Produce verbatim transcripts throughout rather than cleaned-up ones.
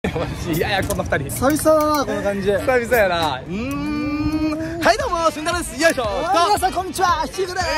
私いやいやこのふたり久々だなこの感じ。 久々やな。うーん、はいどうもしんたろです。よいしょ。 皆さんこんにちは、シークです。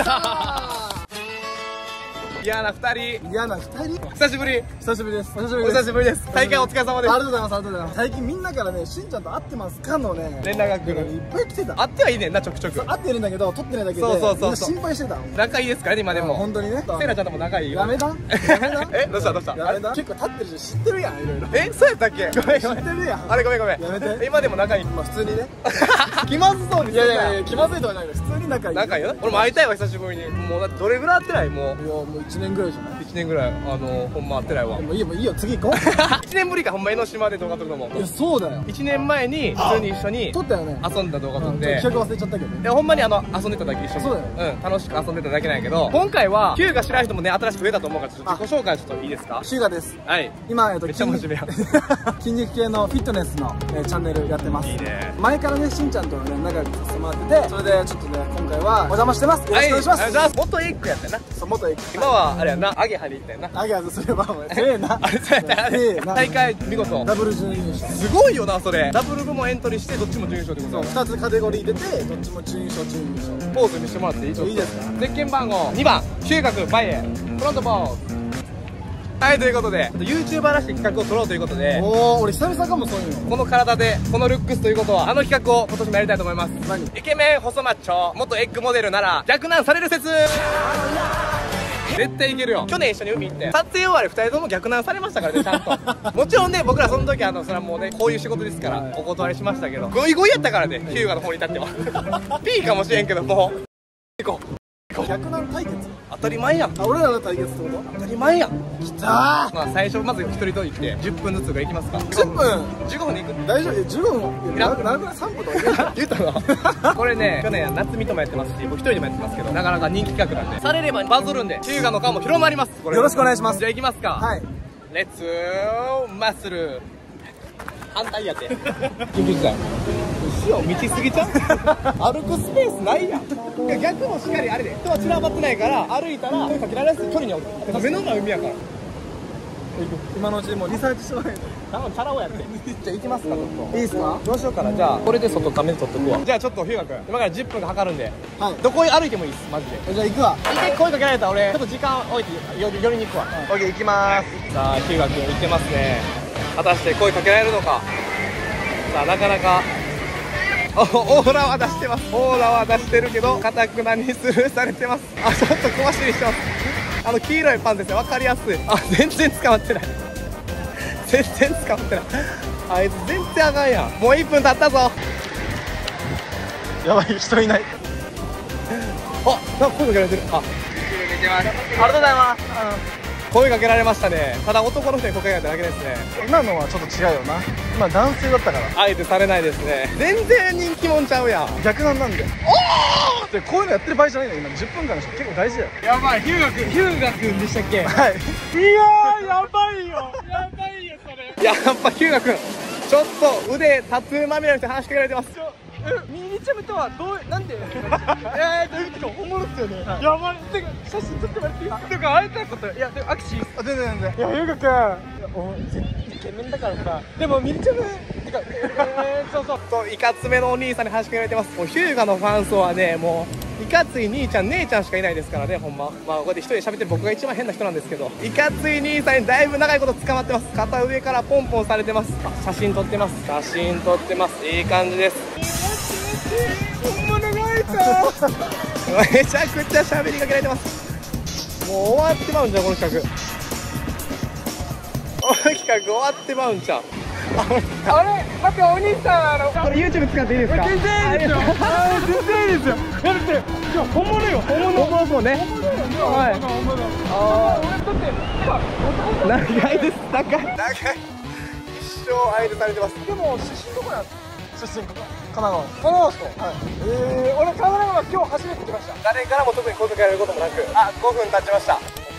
嫌なふたり。 嫌なふたり。 久しぶり。 久しぶりです。お久しぶおりです。 久しぶりです。大会お疲れ様です。 ありがとうございます。ありがとうございます。最近みんなからね、しんちゃんと会ってますかのね、 連絡が来る。 いっぱい来てた。 会ってはいいねんな、ちょくちょく。 会ってるんだけど、撮ってないだけで、 そうそうそうそうみんな心配してた。 仲いいですからね、今でも。 本当にね。 セイラちゃんとも仲いいよ。 やめだ。やめだ。 え、どうしたどうした。 やめだ。結構立ってるし、知ってるやん、いろいろ。 え、そうやったっけ。ごめんごめん。 知ってるやん。 あれごめんごめん。 やめて。 今でも仲いい。 まあ普通にね。 気まずそうに。 いやいやいや、気まずいとかじゃないよ。普通に仲いい。 仲いいよ。俺も会いたいわ、久しぶりに。もうだってどれぐらい会ってない？もう。 いや、もういちねんぐらいじゃない。 いちねんぐらい、あの、ほんま会ってないわ。 もういいよ、もういいよ、次行こう。 いちねんぶりか、ほんま江ノ島で動画撮るのも。 いや、そうだよ。 いちねんまえに普通に一緒に撮ったよね。 遊んだ動画撮っうん、 て、 企画忘れちゃったけどね。 いやほんまにあの遊んでただけ一緒に。 そうだよ。 うん、楽しく遊んでただけなんやけど、今回は Q が知らない人もね新しく増えたと思うから、ちょっと自己紹介ちょっといいですか。 シュガです。 はい。 今、えっと、 めっちゃ真面目や。 筋肉系のフィットネスの、えー、チャンネルやってます。 いいね。 前からね、しんちゃんとのね、仲良くさせてもらってて、それでちょっとね、今回はお邪魔してます。よろしくお願いします。 はい、ありがとうございます。元エッグやったよな。 そう、元エッグ。 今はあれやな、アゲハに行ったよな。 アゲハズすれば、お前、せえな。 あれそうやったあれせえな。 大会見事ダブル準優勝。 すごいよなそれ。ダブル部もエントリーしてどっちも準優勝ってこと。 ふたつカテゴリー出て、どっちも準優勝、準優勝。 ポーズ見せてもらっていい？ いいですか？ ゼッケン番号にばん、中学前へフロントポーズ。はい、ということで YouTuber らしい企画を撮ろうということで、 おー、俺久々かも、そういうの。 この体でこのルックスということはあの企画を今年もやりたいと思います。 何？ イケメン細マッチョ元エッグモデルなら逆難される説。絶対いけるよ。去年一緒に海行って撮影終わりふたりとも逆難されましたからね、ちゃんと。もちろんね、僕らその時あのそれはもうねこういう仕事ですからお断りしましたけど、ゴイゴイやったからね、ヒューガの方に至っては。P かもしれんけど、もう行こう。 逆難対決？ 当たり前やん。 あ、俺らの対決ってこと？ 当たり前やん。 きたー。 まあ最初まず一人と言ってじゅっぷんずつがいきますか。 じゅっぷんじゅうごふんでいく。 大丈夫？え、じゅうごふん？いや、長くない？さんぷんとか言ったな。これね、去年夏美ともやってますし、僕一人でもやってますけど、なかなか人気企画なんでされればバズるんで、ヒューガの顔も広まります。これよろしくお願いします。 じゃあ行きますか。 はい。 レッツマッスル。反対やって。緊急事態。後ろ道過ぎちゃう。歩くスペースないやん。いや逆もしっかりあれで人は散らばってないから歩いたら声かけられやすい距離におる。目の前海やから。 今のうちにもうリサーチしとかないと。 頼む、チャラ男やって。じゃあ行きますか、ちょっと。 いいですか？ どうしようかな。じゃあこれで外画面撮っとくわ。じゃあちょっと日向君、今からじゅっぷんかかるんで、 はい。 どこに歩いてもいいですマジで。 じゃあ行くわ。 一回声かけられたら俺ちょっと時間置いて寄り寄りに行くわ。オッケー、行きまーす。さあ日向君行ってますね。果たして声かけられるのか。さあなかなかおオーラは出してます。オーラは出してるけどかたくなにスルーされてます。あ、ちょっと小走りしてます。あの黄色いパンですよ、分かりやすい。あ、全然捕まってない。全然捕まってない。あいつ全然あかんやん。もういっぷん経ったぞ。 やばい、人いない。 あ、なんか声かけられてる。あ、 見てます。ありがとうございます。 声かけられましたね。ただ男の人に声かけられただけですね。 今のはちょっと違うよな。今男性だったから。 あえてされないですね。全然人気もんちゃうやん。 逆なんなんで。おお。でこういうのやってる場合じゃないの。今じゅっぷんかんでしょ。結構大事だよ。 やばい、ヒューガ君、ヒューガ君でしたっけ。 はい。 いやー、やばいよ。やばいよそれ。やっぱヒューガ君、ちょっと腕タトゥーまみれの人に話しかけられてます。 え、ミニチャムとはどう、なんでえー、どういうことか、本物っすよね、はい、やばい、てか、写真撮ってもらっていい？てか、会えたこと、いや、でも握手いいっす。 あ、全然全然。 いや、ゆうがくん、おイケメンだからさ、でもミニチャム、てか、えー、そうそうそういかつめのお兄さんに話しかけられてます。もうヒューガのファン層はね、もういかつい兄ちゃん姉ちゃんしかいないですからね、ほんま。まあこうやって一人で喋ってる僕が一番変な人なんですけど、いかつい兄さんにだいぶ長いこと捕まってます。肩上からポンポンされてます。あ、写真撮ってます。写真撮ってます。いい感じです。 本物が会えためちゃくちゃ喋りかけられてます。もう終わってまうんじゃんこの企画。この企画終わってまうんじゃん。 あれ待って、お兄さん、あのこれ YouTube 使っていいですか？ 全然いいですよ。あ、全然いいですよ。だって、今日本物よ、本物。 本物そうね。 はい。本物。ああ、俺だって、 長いです。長い。長い。一生愛されてます。 でも出身どこなんですか？ 出身神奈川。 神奈川ですか？はい。ええ、俺神奈川今日初めて来ました。 誰からも特に声かけられることもなく、あ、ごふん経ちました。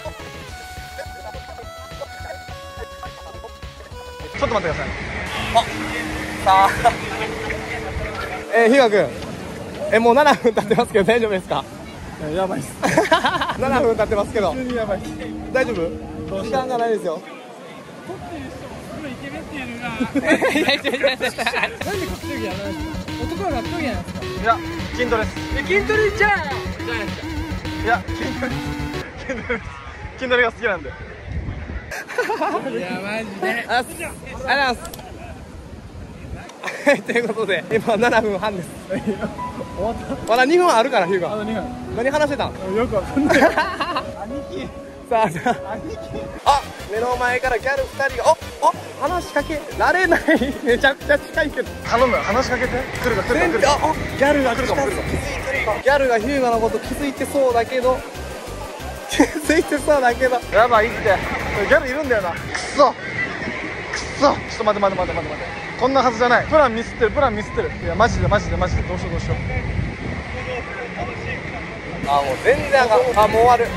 ちょっと待ってください。 あ、さあ、えー、ひがくん、えもうななふん経ってますけど大丈夫ですか？ やばいっす。 ななふん経ってますけど普通にやばいっす。 大丈夫？時間がないですよ。 のイケメンっていうのがいやいやいやいやなんで格闘技やらないんですか？男は格闘技やないですか？ いや筋トレです。 え筋トレじゃあじゃないですか？ いや筋トレです。筋トレです。筋トレが好きなんで。 いやマジでありがとうございますということで今ななふんはんです。 終わった。 まだにふんあるからヒューガあとにふん。 何話してたん？ よくわかんない。兄貴。 さあじゃあ兄貴。 あ目の前からギャルふたりがおお話しかけられないめちゃくちゃ近いけど頼む話しかけて。来るか来るか来るか。 ああギャルが来るかも来るかも気づいてるか。ギャルがヒューガのこと気づいてそうだけど気づいてそうだけどやばいって。ギャルいるんだよな。くっそ。くっそ。ちょっと待って待って待って待って待って。こんなはずじゃない。プランミスってるプランミスってる。いやマジでマジでマジでどうしようどうしよう。 あもう全然あかん。あもう終わる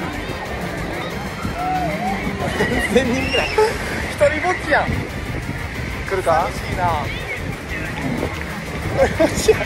全人ぐらい一人ぼっちやん。 来るか。 いいなぼっちや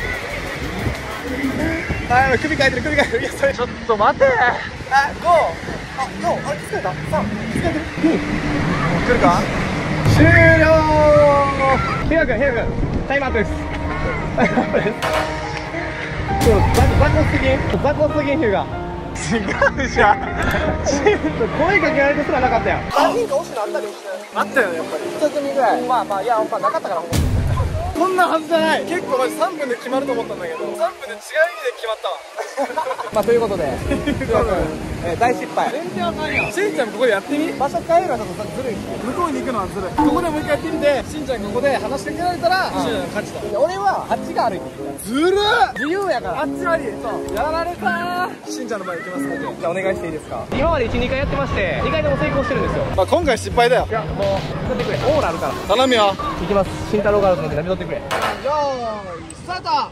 あ首かいてる首かいてる。いやそれちょっと待て。 あゴーあゴーあれ疲れたさん疲れてる来るか。 終了。ヒューガ君ヒューガ君タイムアウトです。タイムアウトです。ちょっと雑魚すぎん雑魚すぎんヒューガ違うじゃん。 声かけられてすらなかったやん。何人か押しのあったりもしてあったよねやっぱり。 一組ぐらいまあまあいやまあなかったからこんなはずじゃない。結構マジさんぷんで決まると思ったんだけどさんぷんで違う意味で決まったわ。 まあということでえー大失敗。 全然あかんやん。しんちゃんここでやってみ。 場所変えるのはちょっとずるい。 向こうに行くのはずるい。ここでもう一回やってみてしんちゃんここで話しかけられたらしんちゃんが勝ちだ。 俺はあっちが歩いてる。 ずるっ。 自由やからあっちあり。そうやられたー。しんちゃんの前行きますので。 じゃあお願いしていいですか。今までいち、にかいやってましてにかいでも成功してるんですよ。 まあ今回失敗だよ。 いやもう見とってくれオーラあるから頼むよ。 いきます。慎太郎ガールズの手見とってくれ。 よーいスタート。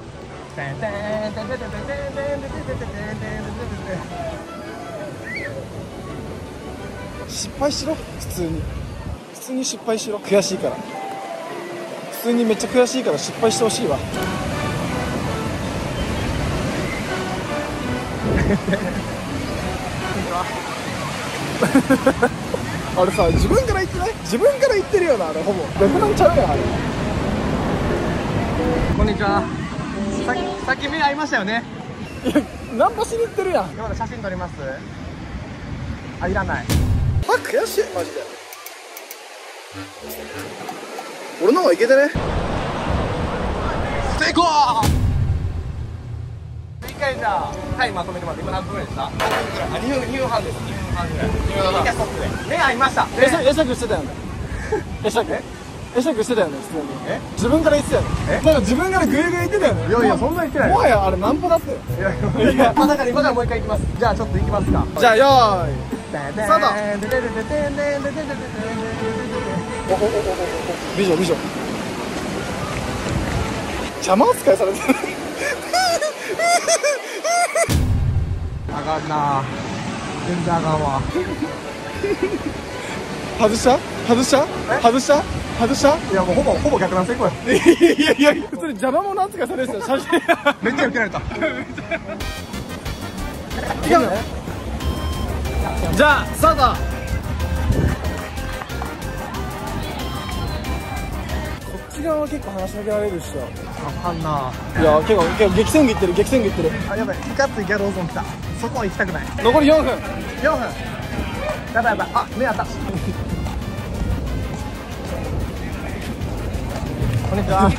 失敗しろ。普通に普通に失敗しろ。悔しいから普通にめっちゃ悔しいから失敗してほしいわ。あれさ自分から言ってない。自分から言ってるよなあれ。ほぼベトナムちゃうやんあれ。 こんにちは。さっきさっき目合いましたよね。 いやナンパしに行ってるやん。 今まで写真撮ります。あいらない。 あ悔しいマジで。俺の方がいけてね。 成功。一回じゃあタイムまとめてもらって今何分ぐらいでした？あにふんにふんはんです。にふんはんぐらい。いいやストップで目合いました。 会釈会釈してたよね。会釈会釈してたよね普通に。 え自分から言ってたよね。 えなんか自分からグイグイ言ってたよね。 いやいやそんな言ってないもはやあれナンパだって。 いやいやまさか今からもう一回行きます。じゃあちょっと行きますか。 じゃあよーいスタート。おおおおおお美女美女。邪魔扱いされてる。 あかんな。全然あかんわ。 外した外した外した外した。 いやもうほぼほぼ逆なん成功や。 いやいやいや普通に邪魔者扱いされてたよ写真。 めっちゃ受けられた。 いけるね。じゃあスタート。こっち側は結構話しかけられるっしょ。 あかんな。 いや結構結構激戦区いってる激戦区いってる。 あやばいいかついギャルオゾン来た。そこは行きたくない。 残りよんぷん。 よんぷん。やばいやばい。あ目あった。こんにちは。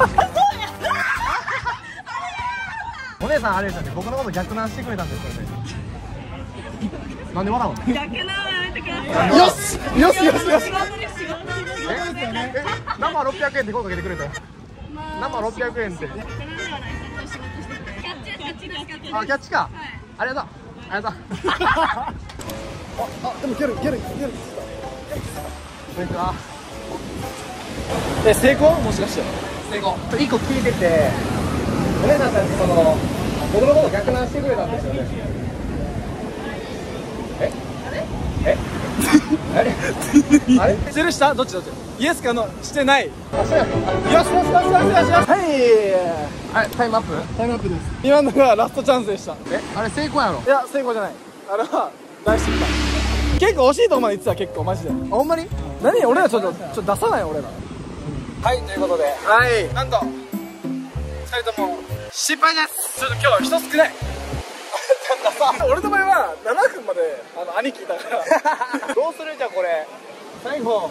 お姉さんあれですよね。僕のこと逆難してくれたんですよね。なんで笑うの？ 逆なのやめてください。 よしよしよしよし。 仕事です仕事です。 え生ろっぴゃくえんで声かけてくれたよ。生ろっぴゃくえんって逆なんではないです。仕事してて。キャッチですキャッチですキャッチです。 あキャッチか。 はい。 ありがとうありがとう。 ああでもギャルギャルギャル。 こんにちは。 え成功もしかして。 成功。一個聞いてて、お姉さんたちその僕のこと逆難してくれたんですよね。え？え？あれ？あれ？ してるしたどっちどっち。イエスかノーしてない。よあ、そうやった。 しよしよしよしよしよし。はいあれタイムアップ？ タイムアップです。今のがラストチャンスでした。 え？あれ成功やろ？ いや成功じゃない。あれは大失敗。結構惜しいとこまで行ってた結構マジで。 ほんまに？ 何俺らちょっとちょっと出さない俺ら。 はいということで、 はいなんとふたりとも失敗です。 ちょっと今日人少ない俺の場合はななふんまであの兄貴いたからどうするじゃあこれ最後。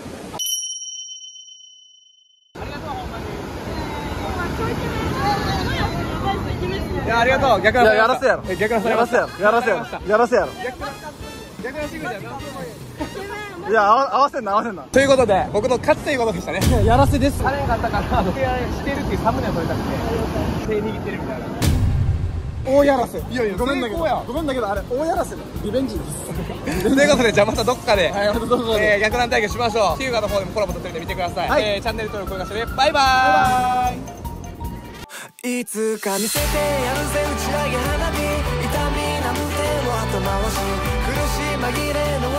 いやありがとう。逆いややらせやろ逆なさやらせやろやらせやろやらせやろ逆なしてくれたよな。 いや合わ合わせんな合わせんなということで僕の勝ちということでしたね。 やらせです。 あれがあったから時計してるっていうサムネを撮りたくて手握ってるみたいな。 大やらせ。 いやいやごめんだけど成功やごめんだけどあれ大やらせのリベンジですということでじゃあまたどっかで、 はいまたどこかでえー、逆難対決しましょう。ヒューガの方でもコラボ撮ってるんで見てください、 はいえー、チャンネル登録お願いします。バイバーイ。 いつか見せてやるぜ打ち上げ花火痛みなんても後回し苦し紛れの